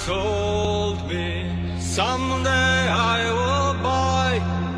told me someday I will buy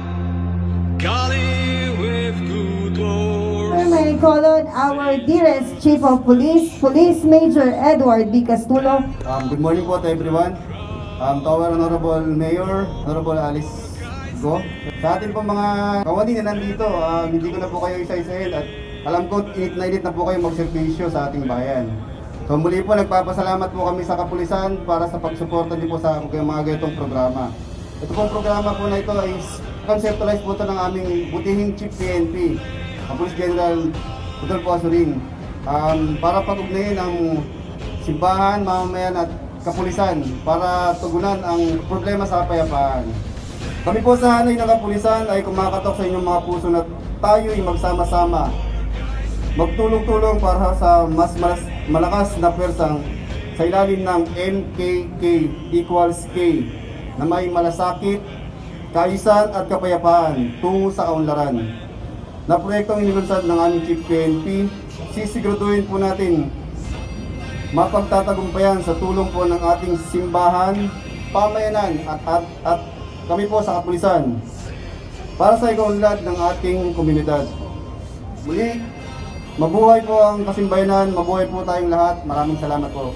Gali with good doors. May call on our dearest Chief of Police, Police Major Edward B. Castulo. Good morning po to everyone. To our Honorable Mayor, Honorable Alice Go. Sa atin po mga kawani na nandito, hindi ko na po kayo isa-isahin at alam ko init na po kayo magservisyo sa ating bayan. So muli po nagpapasalamat po kami sa kapulisan para sa pagsuporta niyo po sa mga ganitong programa. Ito pong programa po na ito ay conceptualize po ito ng aming butihing Chief PNP, ang Police General Rodolfo Azurin, para pag-ugnayin ang simbahan, mamamayan at kapulisan para tugunan ang problema sa kapayapaan. Kami po sa hanay ng kapulisan ay kumakatok sa inyong mga puso na tayo ay magsama-sama, magtulong-tulong para sa mas malakas na pwersang sa ilalim ng MKK equals K na may malasakit, kaayusan at kapayapaan tungo sa kaunlaran. Na proyektong inilunsad ng aming Chief PNP, sisiguraduhin po natin mapagtatagumpayan sa tulong po ng ating simbahan, pamayanan at kami po sa kapulisan para sa ikaunlad ng ating komunidad. Muli, mabuhay po ang kasimbayanan, mabuhay po tayong lahat. Maraming salamat po.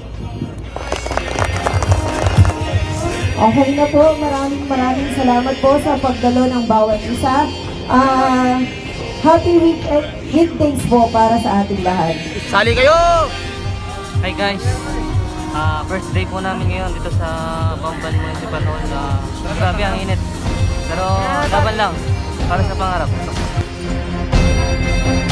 Okay na po, maraming salamat po sa pagdalo ng bawat isa. Happy weekdays po para sa ating lahat. Sali kayo! Hi guys, first day po namin ngayon dito sa Bamban Municipal Hall. Grabe ang init, pero laban lang para sa pangarap.